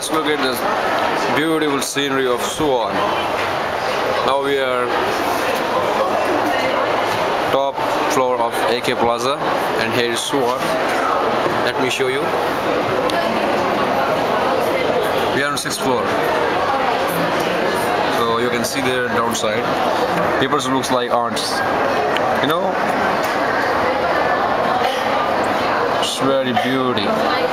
Let's look at this beautiful scenery of Suwon. Now we are top floor of AK Plaza, and here is Suwon. Let me show you. We are on 6th floor, so you can see there downside. People looks like ants, you know. It's very beauty.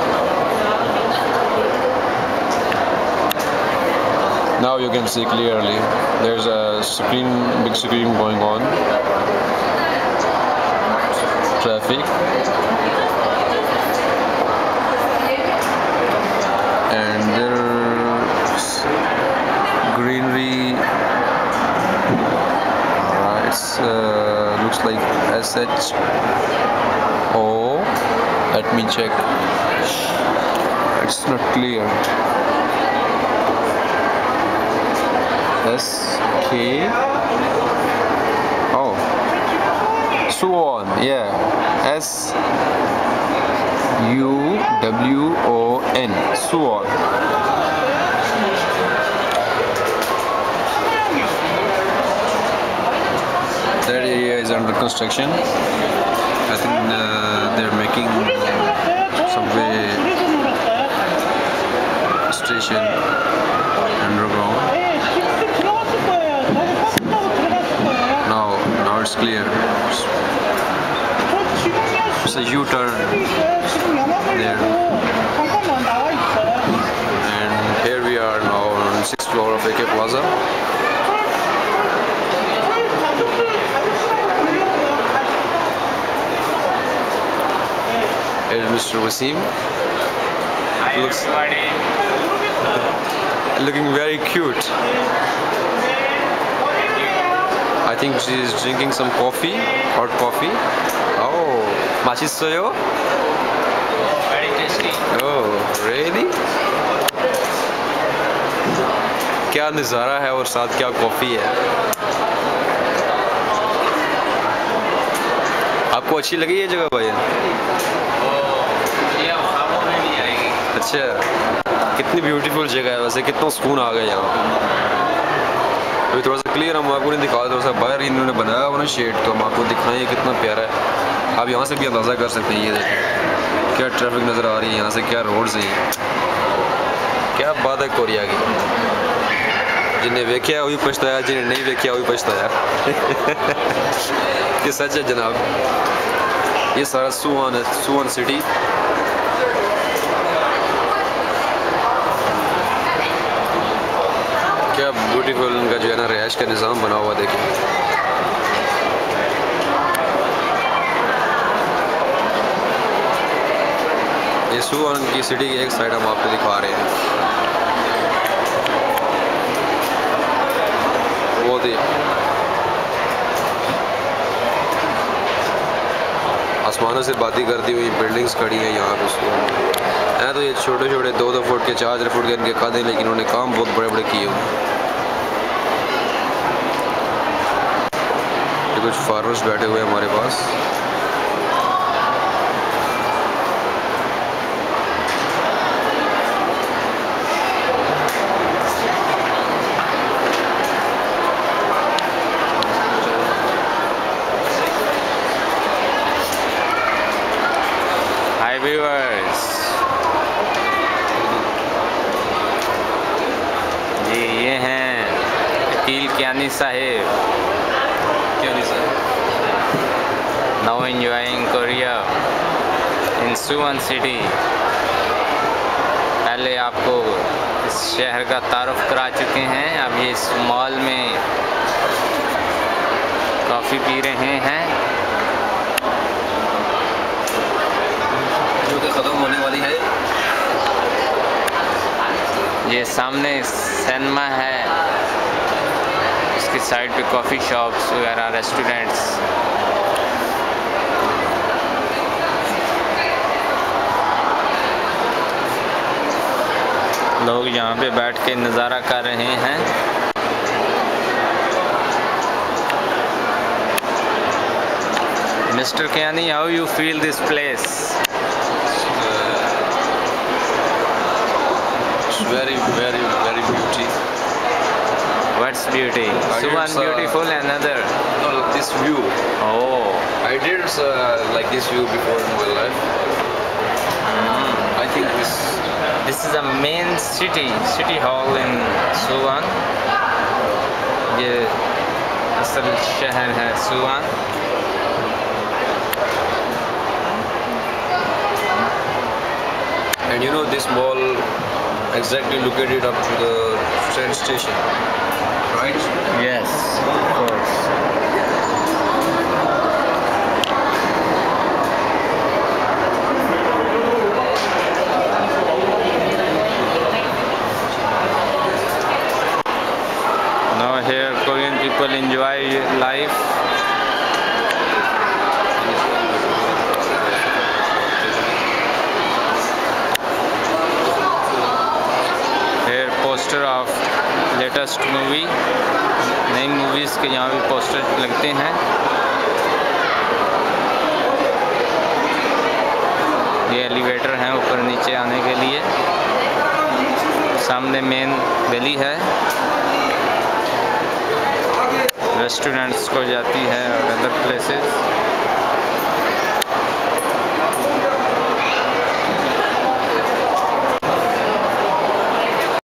Now you can see clearly. There's a screen, big screen going on. Traffic. And there's greenery. It's looks like SH. Oh, let me check. It's not clear. SK. Oh, Suwon. Yeah, SUWON. Suwon. That area is under construction. I think they're making subway station underground. Now it's clear. It's a U-turn there. And here we are now on 6th floor of AK Plaza. Here's Mr. Waseem. Looking very cute. I think she is drinking some coffee, hot coffee. Oh, 맛있어요? Very tasty. Oh, really? क्या नज़ारा है और साथ क्या coffee है। आपको अच्छी लगी ये जगह भाई? ये ख्वाबों में भी आएगी। अच्छा, कितनी ब्यूटीफुल जगह है वैसे, कितना सुकून आ गया यहाँ। अभी थोड़ा सा क्लियर हम आपको नहीं दिखा, थोड़ा सा बाहर इन्होंने बनाया हुआ ना शेड, तो हम आपको दिखाएं कितना प्यारा है। आप यहाँ से भी अंदाज़ा कर सकते हैं। ये देखें क्या ट्रैफिक नज़र आ रही है यहाँ से, क्या रोड्स हैं, क्या बात है कोरिया की। जिन्हें देखा वही पछताया, जिन्हें नहीं देखा वही पछताया। ये सच है जनाब। ये सारा सुवॉन है, सुवॉन सिटी। क्या ब्यूटीफुल उनका जो है ना रिहाइश का निज़ाम बना हुआ देखें। ये सुवॉन की सिटी की एक साइड हम आपको दिखा रहे हैं। बहुत ही आसमानों से बातें करती हुई बिल्डिंग्स खड़ी हैं यहाँ पे। हैं तो ये छोटे छोटे 2-2 फुट के 4-4 फुट के इनके कद हैं, लेकिन उन्होंने काम बहुत बड़े बड़े किए हुए। ये कुछ फार्मर्स बैठे हुए हैं हमारे पास। हाय व्यूअर्स, जी ये हैं aqeel Kiyani sahib. Now enjoying Korea in Suwon city. पहले आपको इस शहर का तारुफ करा चुके हैं, अब ये इस मॉल में कॉफ़ी पी रहे हैं जो कि ख़त्म होने वाली है। ये सामने सिनेमा है, उसकी साइड पे कॉफ़ी शॉप्स वगैरह, रेस्टोरेंट्स। लोग यहाँ पे बैठ के नज़ारा कर रहे हैं। Mr. Kiani, how you feel this place? It's very beauty. What's beauty? I Suwon didn't, beautiful, another. No, this view. Oh. I didn't like this view before in my life. I think This is a main city hall in Suwon. ये असल शहर है Suwon. and you know this mall exactly located up to the train station, right? Yes, of course. Now here Korean people enjoy life. Here poster of latest movie. नई movies के यहाँ भी poster लगते हैं. ये एलिवेटर हैं ऊपर नीचे आने के लिए. सामने मेन गली है, रेस्टोरेंट्स को जाती है और अदर प्लेसेस.